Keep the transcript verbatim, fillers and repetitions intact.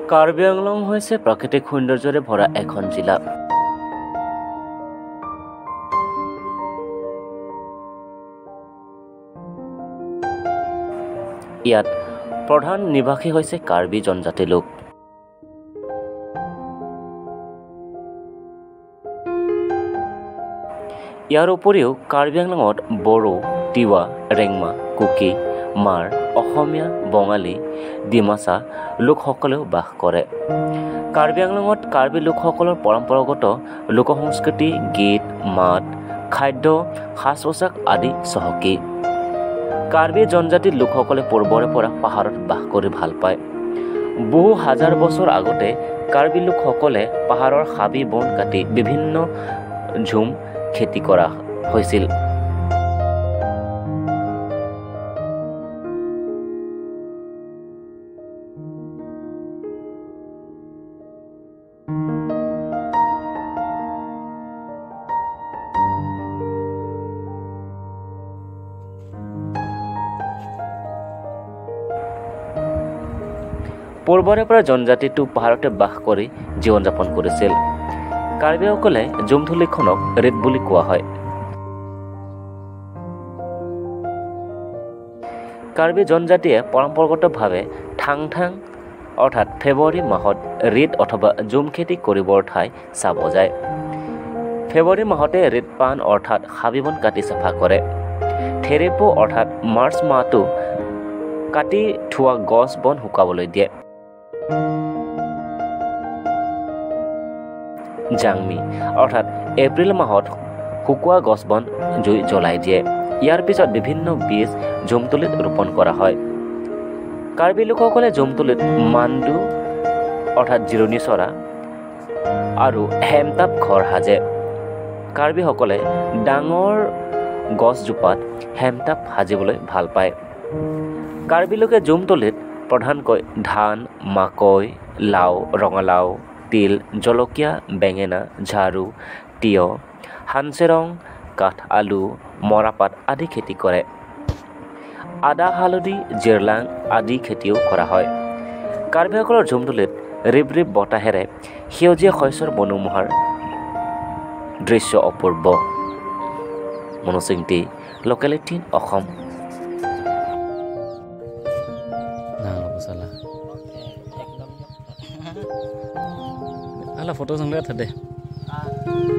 কাৰ্বি আংলং হৈছে প্ৰাকৃতিক সৌন্দৰ্যৰে ভৰা এখন জিলা। ইয়াত প্ৰধান নিবাসী হৈছে কাৰ্বি জনজাতি লোক। ইয়াৰ উপৰিও কাৰ্বি আংলঙত বড়ো, তিৱা, ৰেংমা, কুকি, মাৰ, অসমীয়া, বঙালী, ডিমাচা লোকসকলেও বাস কৰে। কাৰ্বি আংলঙত কাৰ্বি লোকসকলৰ পৰম্পৰাগত লোকসংস্কৃতি, গীত, মাত, খাদ্য, সাজ পোছাক আদি চহকী। কাৰ্বি জনজাতিৰ লোকসকলে পূৰ্বৰে পৰা পাহাৰত বাস কৰি ভাল পায়। বহু হাজাৰ বছৰ আগতে কাৰ্বি লোকসকলে পাহাৰৰ হাবি বন কাটি বিভিন্ন ঝুম খেতি কৰা হৈছিল। পূৰ্বৰে পৰা জনজাতিটো পাহাৰতে বাস কৰি জীৱন যাপন কৰিছিল। কাৰ্বিসকলে ঝুমথুলিখনক ৰেড বুলি কোৱা হয়। কাৰ্বি জনজাতিয়ে পৰম্পৰাগতভাৱে ঠাং ঠাং অৰ্থাৎ ফেব্ৰুৱাৰী মাহত ৰেড অথবা ঝুম খেতি কৰিবৰ ঠাই চাব যায়। ফেব্ৰুৱাৰী মাহতে ৰেড পাণ অৰ্থাৎ হাবি বন কাটি চাফা কৰে। থেৰেপো অৰ্থাৎ মাৰ্চ মাহটো কাটি থোৱা গছ বন শুকাবলৈ দিয়ে। জাংমি অৰ্থাৎ এপ্ৰিল মাহত শুকোৱা গছ বন জুই জ্বলাই দিয়ে। ইয়াৰ পিছত বিভিন্ন বীজ ঝুমতলিত ৰোপণ কৰা হয়। কাৰ্বি লোকসকলে ঝুমতলিত মাণ্ডু অৰ্থাৎ জিৰণি চৰা আৰু হেমতাপ ঘৰ সাজে। কাৰ্বিসকলে ডাঙৰ গছজোপাত হেমতাপ সাজিবলৈ ভাল পায়। কাৰ্বি লোকে ঝুমতলিত প্ৰধানকৈ ধান, মাকৈ, লাও, ৰঙালাও, তিল, জলকীয়া, বেঙেনা, ঝাৰু, তিয়হ, হানচেৰং, কাঠ আলু, মৰাপাত আদি খেতি কৰে। আদা, হালধি, জিৰলাং আদি খেতিও কৰা হয়। কাৰ্বিসকলৰ ঝুমতলিত ৰিব ৰিব বতাহেৰে সেউজীয়া শস্যৰ মনোমোহাৰ দৃশ্য অপূৰ্ব। মনোচিংটি local eighteen Assam. Ala foto sang lihat deh.